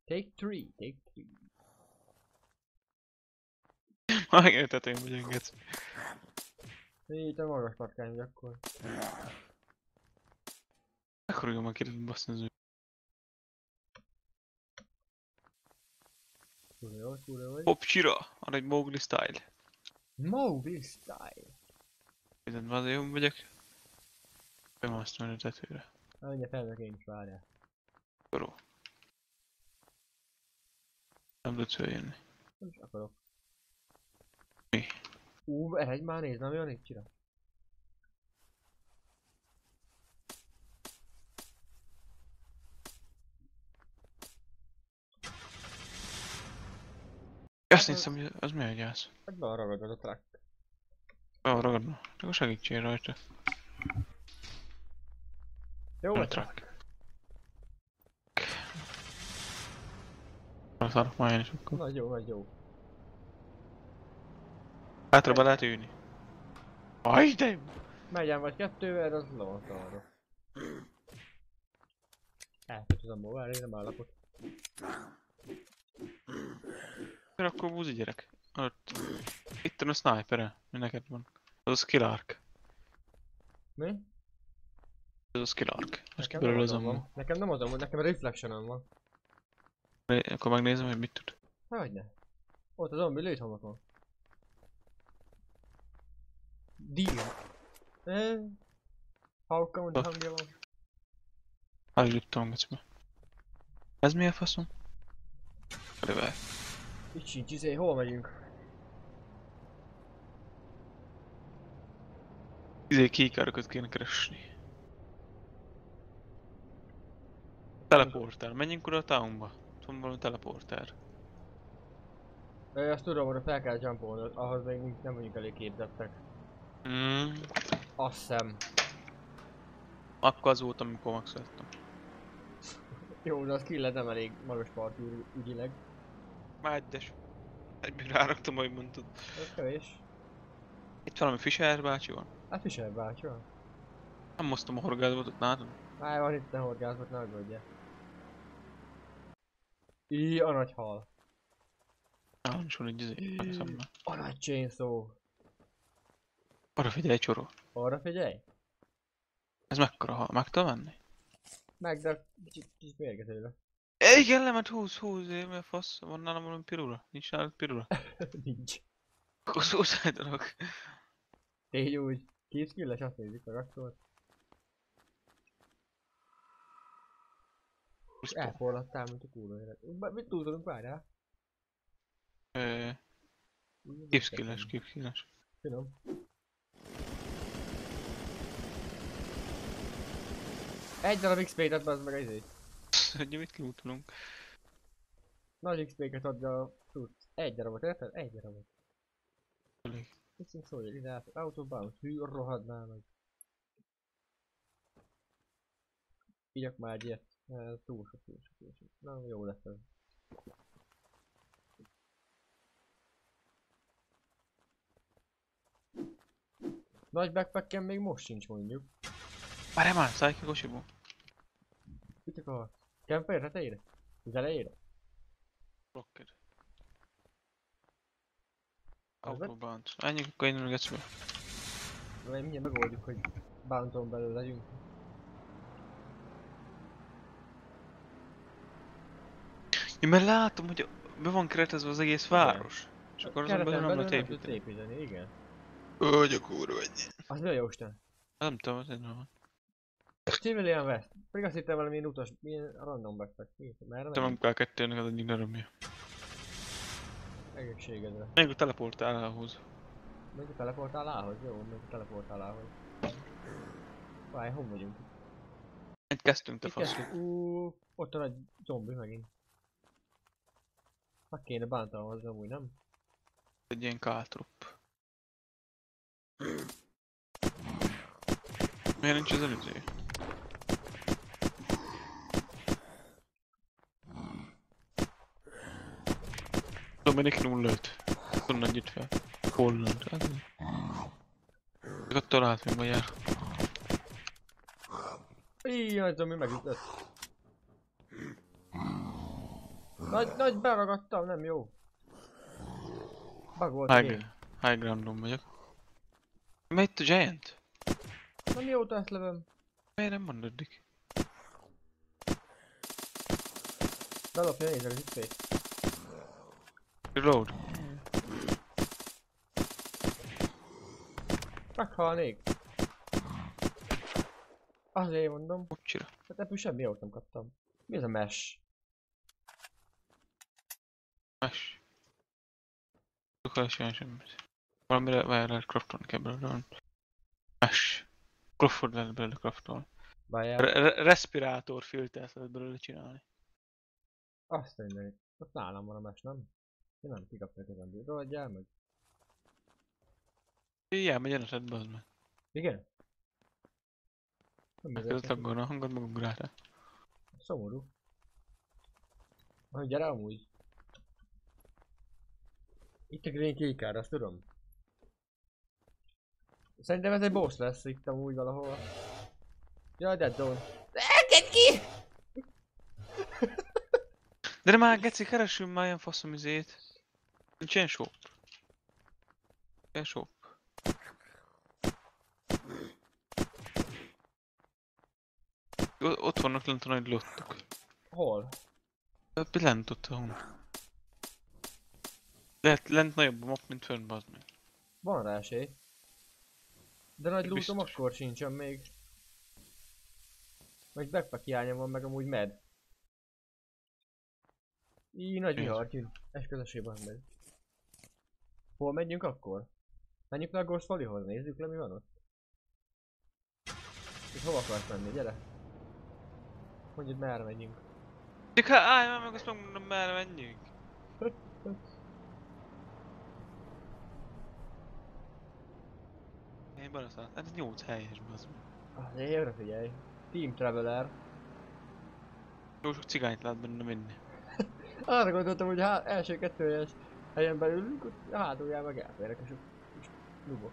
Take three, take three. Megértettem, hogy engedsz. Itt a magas patkány, hogy akkor. Meghoruljon már kérdezni baszni az ő. Kurva jó vagy. Hopp, csira! Arra egy Mowgli style. Mowgli style. Ezen már azért jó vagyok. Nem azt mondja a tetőre. Na mindjárt felmegyek én is, várjál. Jó. Nem tudsz följönni. Nem is akarok. Mi? Egy már nézd, nem olyan itt csinál. Azt hiszem, hogy az mi a gyász? Hát be ragadod a track. Be ragadna. Akkor segítsél rajta. Jó A vagy track. Azt szarok már én is akkor. Nagy jó, nagy jó. Hátra be lehet ülni. Aj, de jó! Megyen vagy kettővel, az le van szarva. Elkötözöm ma, várj, nem állapot. Mert akkor búzi gyerek. Ott. Itt a sniper-e, mi neked van. Az a skill arc. Mi? Ez a skill arc. Most Nekem kiből nem az azon ammo. van. Nekem nem azon van, nekem reflection van. Akkor megnézem, hogy mit tud. Hogyne. Ott a zombi lőthomokon. Deal. How come the hangja van? Állítottam gecbe. Ez mi a faszom? Level. Itt sincs izé, hol megyünk? Kékárokat kéne keresni. Teleportál. Menjünk oda a townba. Tudom valami teleportál. Azt tudom, hogy fel kell jumpolnod, ahhoz még nem vagyunk elég képzettek. Azt hiszem. Akkor az volt, amikor maxoltam. Jó, de az killed nem elég magas partú ügyileg. Már egyes. Egyből ráraktam, ahogy mondtad. Ez kevés. Itt valami Fischer bácsi van. Hát Fischer bácsi van. Nem moztam a horgászbotot, látod? Van itt a horgászat, ne aggódjál. A nagy hal. Nálam is van egy izé. A nagy chainsaw. Arra figyelj, csoró. Arra figyelj. Ez mekkora hal? Meg tudom venni? Meg, de kicsit mérge tőle. Igen, lement 20, mi a fasz? Van nálam valami pirula? Nincs nálad pirula? Nincs. Akkor szószállítanak. Így úgy. Két skilles, azt nézzük meg akkor. Elforradtál, mint a kurva élet. Mit túlzolunk, várjál? Kipskilles. Finom. Egy darab XP-t ad meg izét. Hogy mit kiútolunk? Nagy XP-ket adja a tudsz. Egy darabot, érted? Egy darabot. Elég. Viszont szólj, ide át. Autobound. Hű, rohadnál meg. Ígyak már egy ilyet. Túl sok. Na, jó lesz ez. Nagy backpacken még most sincs mondjuk. Várjál már, szállj ki a kocsiból. Mit akarsz? Campfire tetejére? Az elejére? Rocket. Autobound. Menjünk akkor innen a gecbe. De mindjárt megoldjuk, hogy bounton belül legyünk. Ja, mert látom, hogy be van keretezve az egész város. És akkor azon belül nem lehet építeni. Igen. Hogy a kurva egy. Az mi a jóisten? Nem tudom, az egy van. Civilian West. Pedig azt hittem valami ilyen utas, ilyen random backpack. Merre Te nem kell kettőnek az egyik nerömje. Egészségedre. Még a teleportál ahhoz. Még a teleportálához? Jó, még a teleportálához. Várj, hol vagyunk? Egy kezdtünk, te faszok. Ott van egy zombi megint. Meg kéne bántalmazni amúgy, nem? Egy ilyen káltrupp. Miért nincs az előző? Dominik 0-5. Honnan jött fel? Holland. Csak attól látom, hogy jár. Íj, nagy zombi megütött. Nagy beragadtam, nem jó. Bug volt a game. High groundon vagyok. Miért a Giant? Nem jó ezt lövöm. Miért nem mondod eddig? Belopja nézzel az XP-t. Reload. Meghalnék. Azért mondom. Ucsira. Hát ebből semmi jót nem kaptam. Mi ez a mesh? Mesh. Tukál sem semmit. Valamire lehet craftolni kell belőle. Mesh. Crawford lehet belőle craftolni. Várjál. Respirátor filtert lehet belőle csinálni. Azt mindenit. Ott nálam van a mesh, nem? Én nem kikapnék ezen. Rohadjál meg. Elmegy enesedbe az meg. Igen? Nem Elkezdett aggódni a hangod, meg ugráltál. Szomorú. Gyere amúgy. Itt a green keycard, azt tudom. Szerintem ez egy boss lesz itt amúgy valahol. Jaj, dead zone. Get ki! De már geci, keressünk már ilyen faszom izét. Nincs ilyen shop. Ilyen shop. Ott vannak lent a nagy lottok. Hol? Lent ott ahol. Lehet lent nagyobb a map, mint fönn, bazd meg. Van rá esély. De nagy lootom Biztos. akkor sincsen még. Meg backpack hiánya van, meg amúgy med. Így nagy Nézd. vihar tűn. Esküvősében meg. Hol megyünk akkor? Menjünk le a Ghost Valleyhoz, nézzük le mi van ott. És hova akarsz menni, gyere. Mondjuk merre megyünk. Csak hát állj már meg, azt megmondom, merre menjünk. Én beleszállt. Ez 8 helyes, bazd meg. Azért jövre figyelj. Team Traveler. Jó sok cigányt lehet benne vinni. Arra gondoltam, hogy első kettő helyen belülünk, ott hátulján meg elférek és nubok.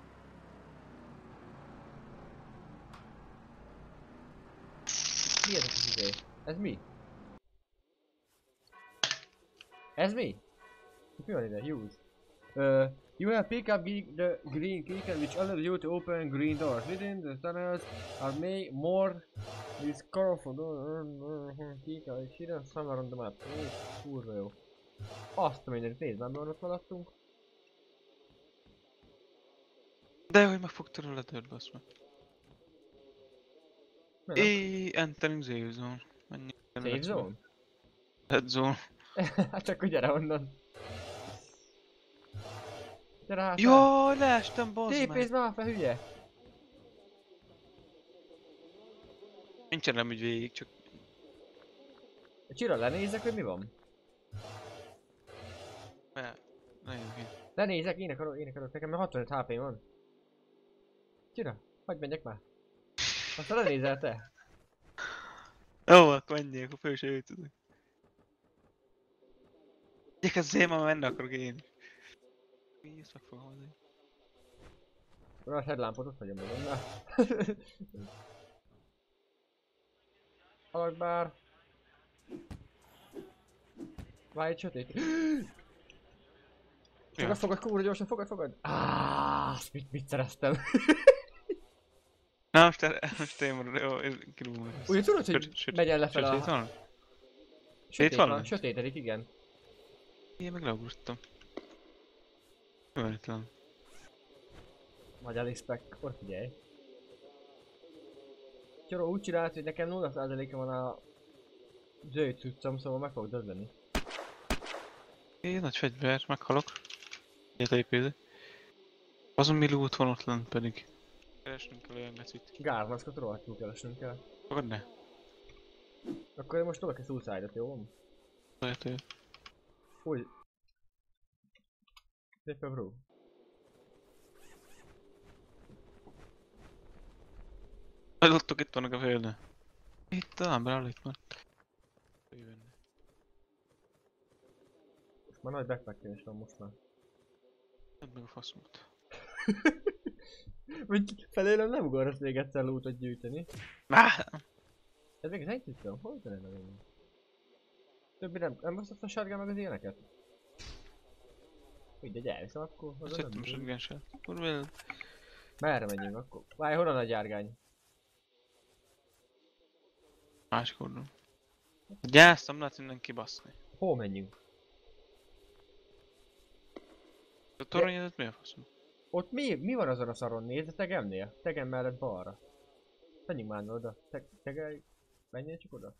Mi ez a kis izé? Ez mi? Ez mi? Mi van ide? Use. You have picked up the green keycard which allows you to open green doors. Within the tunnels are more these colorful keycard is hidden somewhere on the map. Kurva jó. Azt a mindenit nézd, nem ott maradtunk. De hogy megfogtad a letört, basz meg. Nem. Entering safe zone. Menjünk. Safe zone? Dead zone. Hát csak hogy gyere onnan. Gyere hát. Jaj, leestem, bazd meg. Tépézd már fel, hülye! Nincsen nem úgy végig, csak... Csira, lenézek, hogy mi van? Ne jövök én. Lenézek, én akarok, nekem már 65 HP van. Csira, hagyd menjek már. Aztán lenézel te. Jó, akkor menjél, akkor föl se jöttünk. Gyek, az én már menni akarok én is. Mi ezt megfogalmazni? A headlámpot ott hagyom magam, na. Halak bár. Várj, egy sötét. Fogad, kurva gyorsan, fogad. Mit szereztem? Na most én marad, jó, kirúgom. Ugye tudod, hogy megyen lefelé Sötét a... van? Sötét van? van, sötétedik, igen. Én meg leugrottam. Követlen. Vagy Alispec, ott figyelj. Csoró úgy csinált, hogy nekem 0%-a van a zöld cuccom, szóval meg fog dögleni. Én nagy fegyver, meghalok. Ilyet építek. Azon mi loot van ott lent pedig. Keresnünk kell olyan gecit. Gármaszkot rohadtul keresnünk kell. Fogad ne? Akkor én most tolok egy suicide-ot, jó van? Lehet. Úgy. Szépen bro. Az ottok itt vannak a földön. Itt talán beáll itt van. Már nagy backpack is van most már. Add meg a faszomot. Vagy felélem nem ugorsz még egyszer lootot gyűjteni. Ez még az egy cuccom? Hol van ez? Többi nem hoztatsz a sárgán meg az ilyeneket? Mindegy, elviszem akkor. Azt hittem, hogy igen sem. Kurva élet. Merre menjünk akkor? Várj, hol a nagy járgány? Másik oldalon. Gyásztam, lehet innen kibaszni. Hol menjünk? A toronyozat mi a faszom? Ott mi van azon a szaron? Nézd a tegemnél? Tegem mellett balra. Menjünk már oda. Tegel... Menjél csak oda.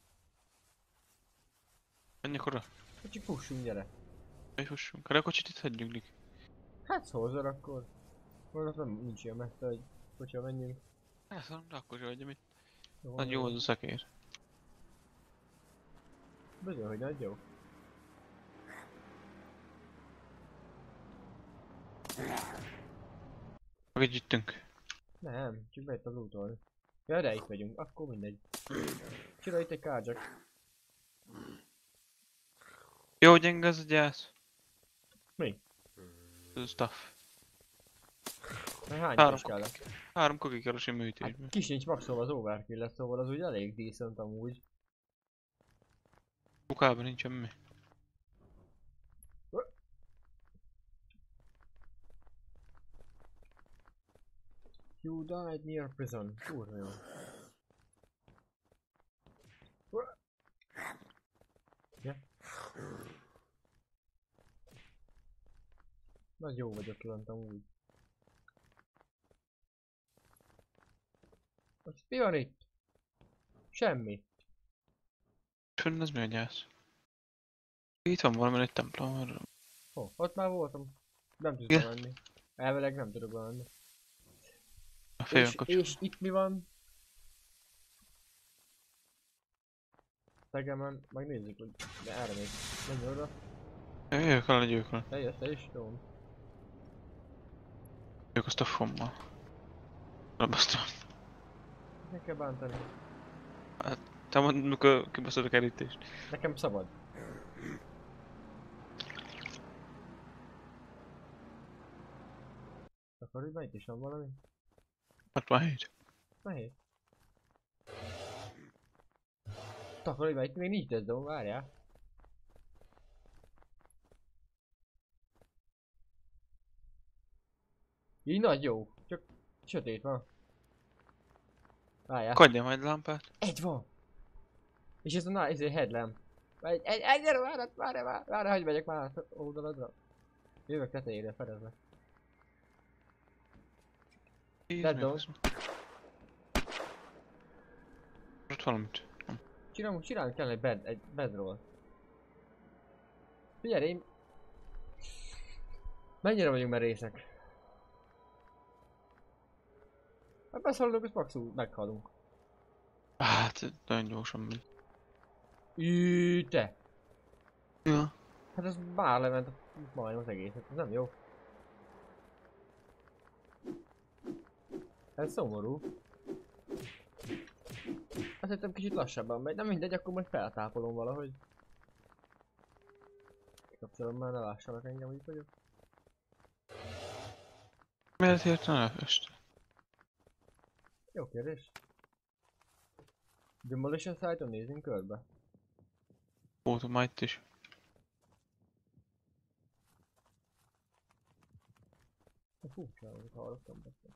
Menjek oda. Csak fussunk, gyere. Hogy fussunk? Hát a kocsit itt hagyjuk, Lik. Hát szóval akkor. Most nem nincs ilyen messze, hogy kocsival menjünk. Hát szóval, de akkor is hagyjam itt. Jó, Nagy jó az a szekér. Bizony, hogy nagy jó. Meg együttünk. Nem, csak bejött az úton. Ja, de itt vagyunk, akkor mindegy. Csinálj itt egy kárdzsak. Jó gyenge az a gyász. Mi? Ez a stuff. Mert hány Három is kellett? 3 kokikerosi műtésben. Hát kis nincs maxolva az overkill lesz, szóval az úgy elég decent amúgy. Bukában nincs semmi. You died near prison. Kurva jó. Ja. Nagy jó vagyok lent amúgy. Most mi van itt? Semmi. Fönn ez mi a gyász? Itt van valami egy templom. Ott már voltam. Nem tudok Ja. menni. Elvileg nem tudok menni. A fejön kapcsolat. És itt mi van? Tegemen, megnézzük, hogy de erre még. Menj oda. Jöjjök el, legyők el. Eljössz te is? Jó. Jöjjök azt a fommal. Lebasztom. Ne kell bántani. Te mondd, mikor kibaszod a kerítést. Nekem szabad. Akkor hogy itt is van valami? 67. Nehéz. Takarodj, itt még nincs dezdom, várjál. Így nagy jó, csak sötét van. Várjál. Kadja majd lámpát. Egy van! És ez a ezért headlamp. Gyere, várj, hogy megyek már a oldaladra. Jövök tetejére, fedezlek. Dead zone. Ott valamit. Csinálunk kell egy bedroll. Figyelj, én... Mennyire vagyunk merészek? Hát beszaladunk, és maximum meghalunk. Hát, nagyon gyorsan megy. Te! Ja. Hát ez már lement majdnem az egészet, ez nem jó. Ez szomorú. Azt hittem kicsit lassabban megy, nem mindegy, akkor majd feltápolom valahogy. Kapcsolom már, ne lássanak engem, hogy itt vagyok. Miért hirtelen elfest? Jó kérdés. Demolition site-on nézzünk körbe. Voltam már itt is. Furcsa, amit hallottam beszélni.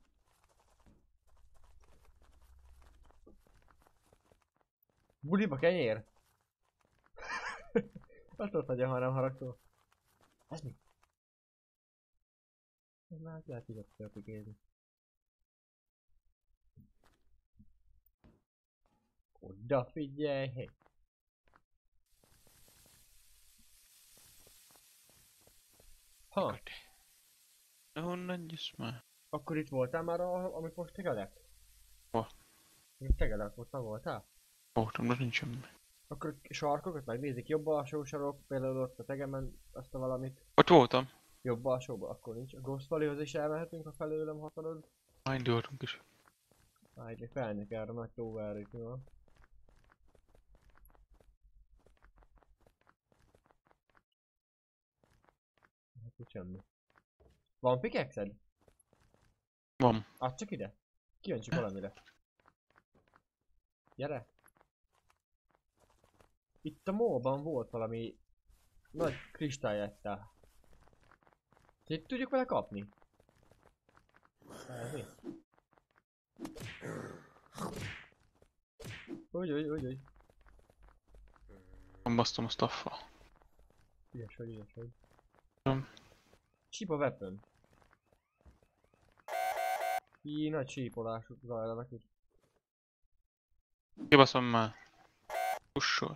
Buliba kenyér! Azt ott hagyja, ha nem haragszol. Ez mi? Ez már lehet tudok ézni. Oda figyelj! Hey. Ha, Honnan jössz már? akkor itt voltál már, amit most tegelek? Hol? Amit tegelek, ott már voltál? Voltam, de nincs semmi. Akkor sarkokat megnézik, jobb alsó sarok, például ott a tegemen azt a valamit. Ott voltam. Jobb alsóba, akkor nincs. A Ghost Valleyhoz is elmehetünk, ha felőlem hatalod. Már indultunk is. Így felnyek erre a nagy tóvára, itt mi van. Hát itt semmi. Van pickaxe-ed? Van. Add csak ide. Kijöntsük valamire. Gyere. Itt a mallban volt valami nagy kristályetta. Itt tudjuk vele kapni? Ez mi? Úgy. Basztom a staffa. Ügyes vagy. Nem. Chip a weapon. Így nagy sípolásuk zajlanak itt. Kibaszom már. Pussol.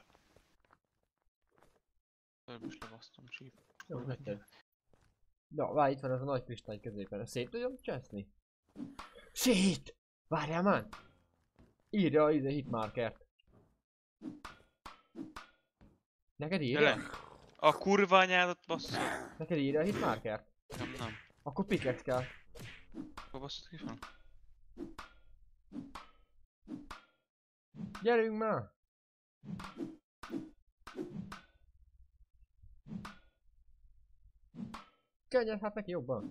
Előbb is lebasztom síp. Jó, vetted. Na, várj, itt van ez a nagy kristály középen. Ezt szét tudjam cseszni? Szét! Várjál már! Írja a hitmarkert. Neked írja? Tényleg? A kurva anyádat basszol. Neked írja a hitmarkert? Nem. Akkor pickaxe kell. Hol basszod ki van? Gyerünk már! Könnyed, hát neki jobban.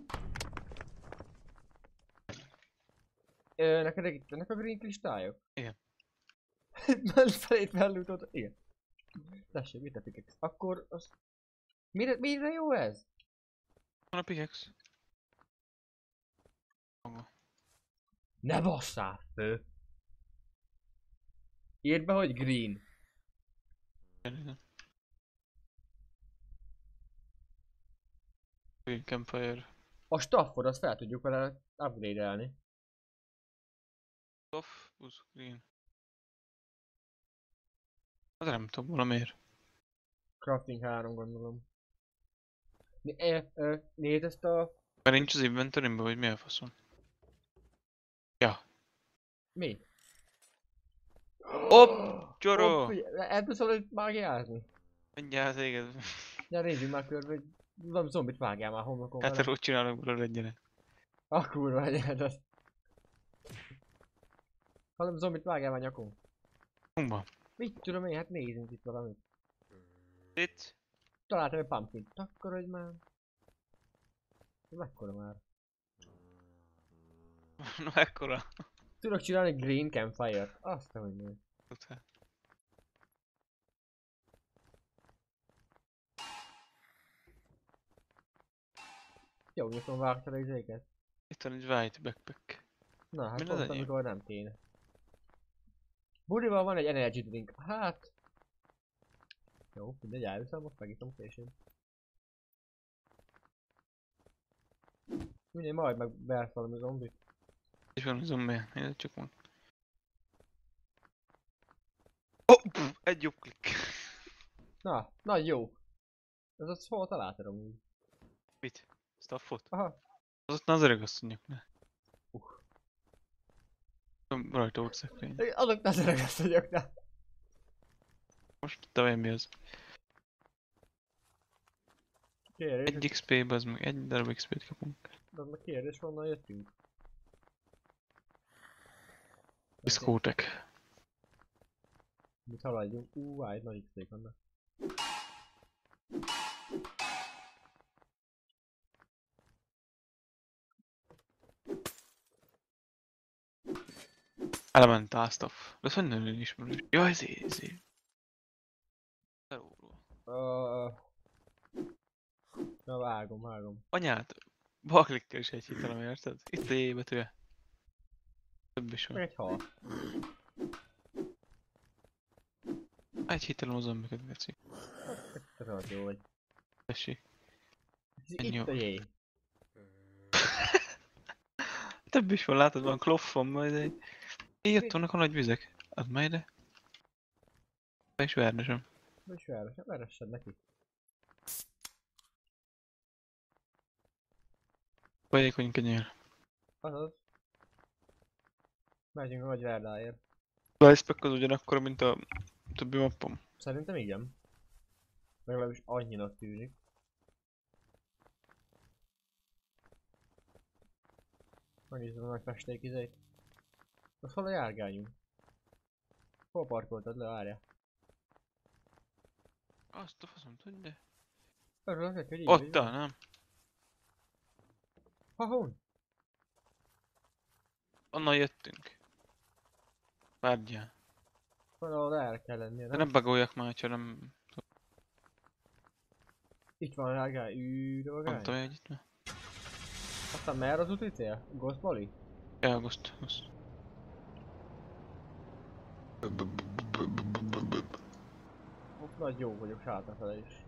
Neked itt vannak a green kristályok? Igen. Már felét fellútott, igen. Tessék, mit a pickaxe? Akkor az... Mire jó ez? Van a pickaxe. Maga. Ne basszál fő! Írd be, hogy green. Green Campfire. A staffod, azt fel tudjuk vele upgrade-elni. Off, busz, green. Az nem tudom valamiért. Crafting 3 gondolom. Nézd ezt a... Mert nincs az inventory-mben, vagy mi a faszom? Ja. Mi? Hopp! Csoró! Ebből szól mágiázni? Mindjárt téged. Gyere nézzünk már körbe, hogy valami zombit vágjál már homlokon Hát vele. úgy csinálok belőle egyenek. A kurva anyád az. Valami zombit vágjál már nyakon. Humba. Mit tudom én, hát nézzünk itt valamit. Itt? Találtam egy pumpkin. Takarodj már. Mekkora már? No ekkora. Tudok csinálni green campfire-t. Azt nem mondja. Tudtál. Jó, nyugodtan vágtad az éket. Itt van egy white backpack. Na, hát Mi az pont enyém? amikor nem kéne. Budival van egy energy drink. Hát... Jó, mindegy, elviszem, most megitom később. Mindegy, majd megversz valami zombit. És van a zombi, nézd csak van. Oh, egy jobb klik. Na jó. Ez az hol találtad amúgy? Mit? Staffot? Aha. Az ott az öreg asszonyok, ne? Rajta volt szekrény. Azok ne szeregesztegyek, ne. Most te mi az? Kérdés, Egy XP-be az meg, egy darab XP-t kapunk. de az meg kérdés, honnan jöttünk. Biszkótek. Mit haladjunk? Egy nagy XP vannak. Elemental stuff. De ez hogy nagyon ismerős. Ja, ez. Na vágom. Anyád, balklikkel is egy hitelem, érted? Itt a J betűje. Több is Meg van. egy hal. Egy hitelem az zombikat, geci. Te rohadt jó vagy. Tessék. Itt Jó. a J. Több is van, látod, van kloffom, majd egy... Jött vannak a nagy vizek. Add már ide. Be is vernesem. Most veressed neki. Folyékony kenyér. Azaz. Megyünk a nagy verdáért. A icepack az ugyanakkor, mint a többi mappom. Szerintem igen. Legalábbis annyinak tűnik. Megnézem a nagy festékizét. Az hol a járgányunk? Hol parkoltad le, várjál? Azt a faszom tudja. Örülök neki, hogy így Ott, vagy. nem? Ha-hon? Onnan jöttünk. Várjál. Valahol el kell lennie, De nem? nem bagoljak már, ha nem... Itt van rágál, Nem vagány. tudom, hogy itt már. Aztán merre az úti cél? Ghost Valley? Elgoszt. Ott nagy jó vagyok hátrafele is.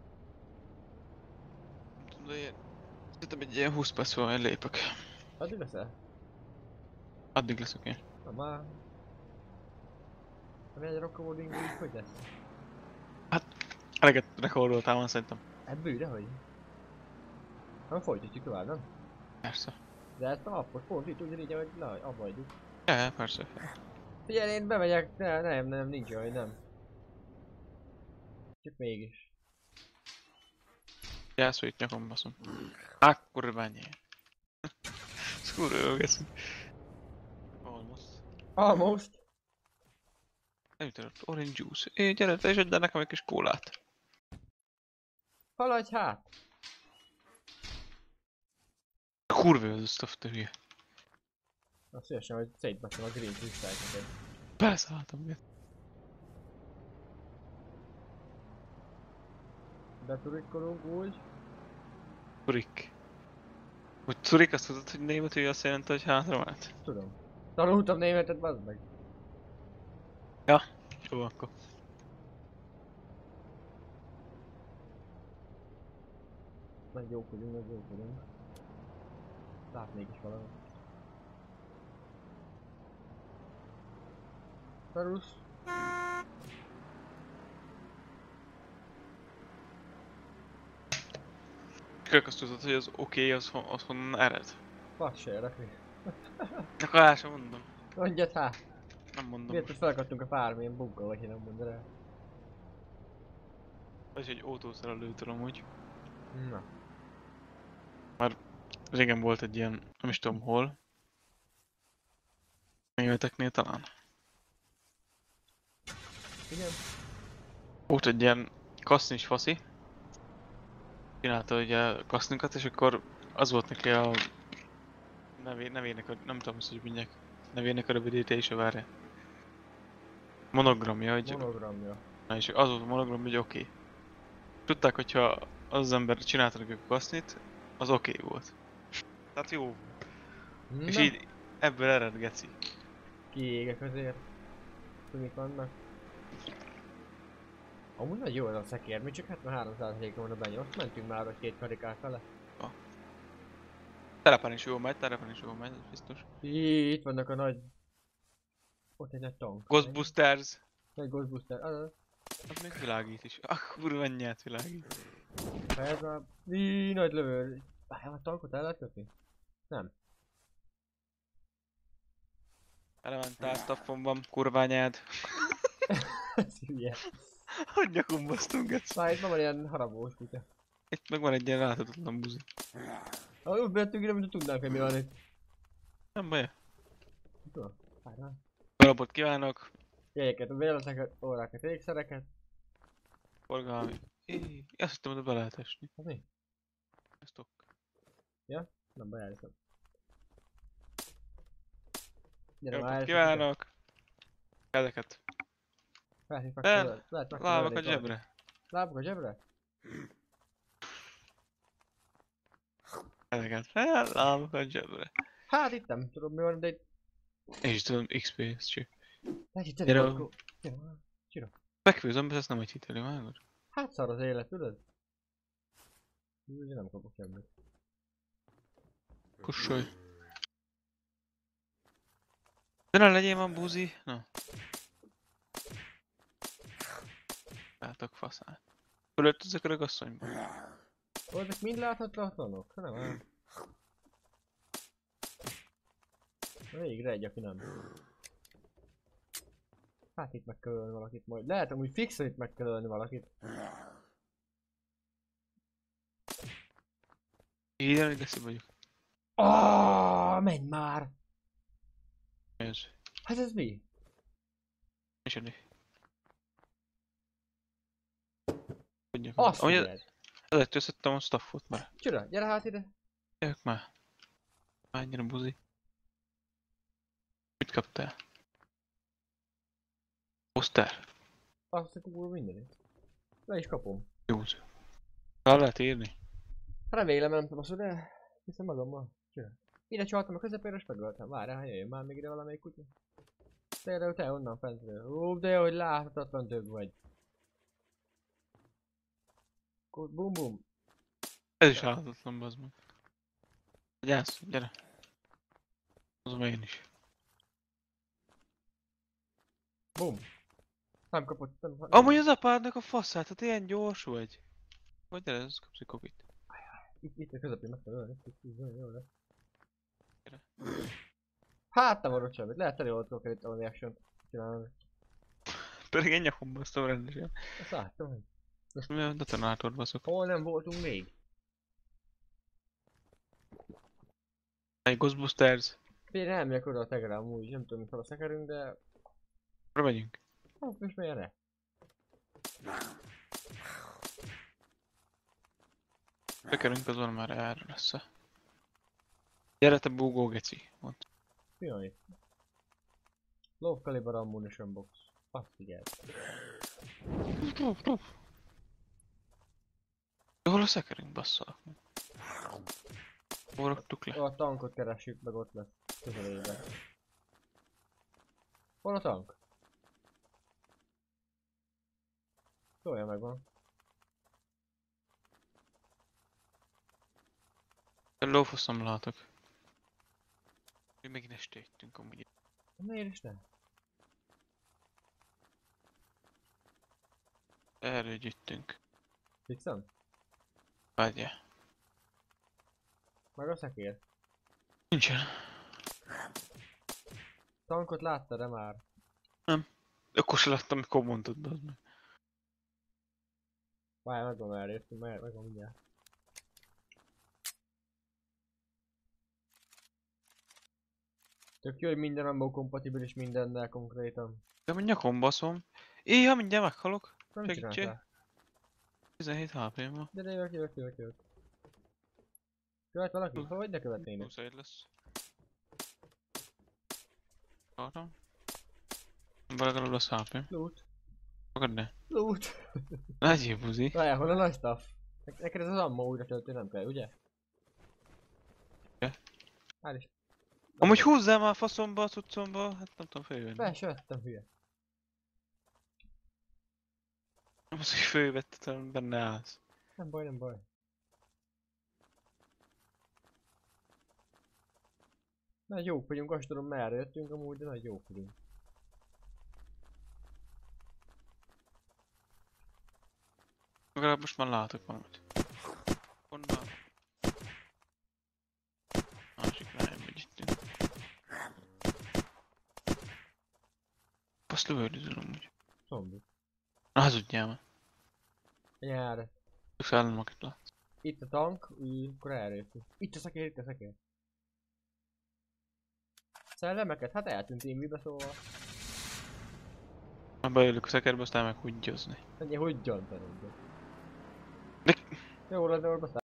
Nem tudom, de ilyen... Szerintem egy ilyen 20 perc múlva lépek. Addig leszel? Addig leszek én. Na már. Ha egy rockaboarding így hogy lesz? Eleget rekordoltál van szerintem. Ebből ide hogy? Nem folytatjuk tovább, nem? Persze. De ezt a appot pont itt ugyanígy, ahogy abba hagyjuk. Ja, persze. Figyelj, én bemegyek, nem, nincs olyan, nem. Csak mégis. Jelsz, hogy itt nyakom baszom. Kurva nyíl. Ez kurva jó geszünk. Almost. Almost. Nem jutott orange juice. Gyere, te is add el nekem egy kis kólát. Haladj hát! Kurva jó az a stuff, te hülye. Azt szívesen, hogy szétbaszom a green kristályt neked. Beleszálltam, get. Beturikkolunk úgy. Turik. Hogy turik, azt tudod, hogy németül azt jelenti, hogy hátra ment? Tudom. Tanultam németet, bazd meg. Ja, jó akkor. Nagy jók vagyunk, nagy jók vagyunk. Látnék is valamit. Szerusz. Csak azt tudod, hogy az oké, az honnan ered. Fasz se érdekli. Akkor el sem mondom. Mondjad hát. Nem mondom Miért most. felakadtunk a fármén buggal, vagy én nem mondod el. Vagy egy autószerelőtől amúgy. Na. Régen volt egy ilyen, nem is tudom hol. Németeknél talán. Igen? Volt egy ilyen kasznis faszi. Csinálta ugye kasznunkat, és akkor az volt neki a nevének a, nem tudom, hogy mindjárt nevének a rövidítése, várja. Monogramja, hogy... Monogramja. Na és az volt a monogram, hogy oké. Tudták, hogyha az ember csinálta nekik a kasznit, az oké volt. Tehát jó. Na. És így ebből ered geci. Kiégek azért. Tudjuk vannak. Amúgy nagy jó ez a szekér, mi csak 73%-on van a benyomás, mentünk már a két karikát fele. Telepen is jól megy, ez biztos. Itt vannak a nagy... Ott egy nagy tank. Ghostbusters! Nagy Ghostbuster, azaz. Az még világít is. Kurva ennyit világít. Ha ez a... nagy lövő. A tankot el lehet kötni? Nem. Elementál staffon van, kurványád. Ez hülye. Hogy nyakumbasztunk ezt? Már itt nem van ilyen harabós kutya. Itt meg van egy ilyen láthatatlan buzi. Ha úgy bejöttünk ide, mint tudnánk, hogy mi van itt. Nem baj. Tudom. Várjál. Jó napot kívánok! Jegyeket, véleteket, órákat, ékszereket. Forgalmi. Azt hittem, hogy be lehet esni. Az mi? Ezt ok. Nem beállítom. Jó Gyere már, napot elsőt kívánok! Ezeket. lehet Lábak a zsebre. Lábak a zsebre? Ezeket. Lábak a zsebre. Hát itt nem tudom mi van, de itt... Én is tudom, XP, ez csak. Lehet itt Gyere. teleporkó. Gyere már. Fekvő zombi, ezt nem egy hiteli, vágod? Hát szar az élet, tudod? Ugye nem kapok semmit. Kussolj. De ne legyél már buzi. Na. Látok faszát. Fölöltözök a ragasszonyba. Ó, ezek mind láthatatlanok? Nem ám. Végre egy, aki nem. Hát itt meg kell ölni valakit majd. Lehet amúgy fixen itt meg kell ölni valakit. Így elég lesz vagyok. Menj már! Ez. Hát ez mi? És elég. Tudjuk. Azt Amúgy figyeld! ezért összettem a staffot már. Csura, gyere hát ide! Jövök már. Annyira buzi. Mit kaptál? Poszter. Azt a kurva mindenit. Le is kapom. Jó. Rá lehet írni. Remélem nem tudom azt, de hiszem magammal. Csinál. Ide csaltam a közepére és megöltem. Várjál, jöjjön már még ide valamelyik kutya. Te onnan fentről. Ó, de jó, hogy láthatatlan több vagy. Bum bum. Ez is állatlan, bazd meg. Gyász, gyere. Hozom én is. Bum. Nem kapott. Nem. Amúgy az apádnak a faszát, hát ilyen gyors vagy. Vagy gyere, ez kapsz egy kokit. Itt a közepén meg kell ölni. Itt jó lesz. Gyere. Hát te varod semmit. Lehet teli volt kell itt valami action-t csinálni. Pedig én nyakomba aztam rendesen. Ezt láttam, hogy. Ezt mi a detonátor baszok. Hol nem voltunk még? Egy Ghostbusters. Én nem megyek oda a tegre amúgy, nem tudom, mikor a szekerünk, de... Arra megyünk. Hát most miért ne? Bekerünk azon már erre lesz. Gyere te búgó geci. Mondd. Mi van itt? Low caliber ammunition box. Azt figyelj. Hol a szekerünk basszal? Hol raktuk le? A tankot keressük, meg ott lesz. Közelében. Hol a tank? Szólja megvan. Lófaszom látok. Mi megint estéktünk amúgy. Miért is ne? Erről gyűjtünk. Fixem? Várjál. Meg a szekér. Nincsen. Tankot láttad-e már? Akkor se láttam, mikor mondtad be az meg. Várj, megvan már értünk, megvan mindjárt. Tök jó, hogy minden Rambo kompatibilis mindennel konkrétan. De a nyakon baszom. Éha, mindjárt meghalok. Nem Segítség. csináltál. 17 HP-m van. De jövök. Követ valaki? Hogy ne követnének? 21 lesz. Tartom. Legalább lesz HP-m. Loot. Fogad ne. Loot. Legyél buzi. Várjál, hol a nagy stuff? Neked ez az ammo újra töltő nem kell, ugye? Ja. Hát is. Amúgy húzzál már faszomba, a cuccomba, hát nem tudom fölvenni. Be se vettem, hülye. Nem az, hogy fölvettem, benne állsz. Nem baj, nem baj. Nagy jók vagyunk, azt tudom merre jöttünk amúgy, de nagy jók vagyunk. Legalább most már látok valamit. Honnan? Másik rájön megyítünk. Azt lövöldözöl amúgy. Zombi. Na hazudjál már. Nyár. Csak szellemokat látsz. Itt a tank, akkor erre jöttünk. Itt a szekér. Szellemeket? Hát eltűnt Ingvibe, szóval. Ha beülök a szekerbe, aztán meg húgyozni. Ennyi, hogy gyantani. De... Jó, de orba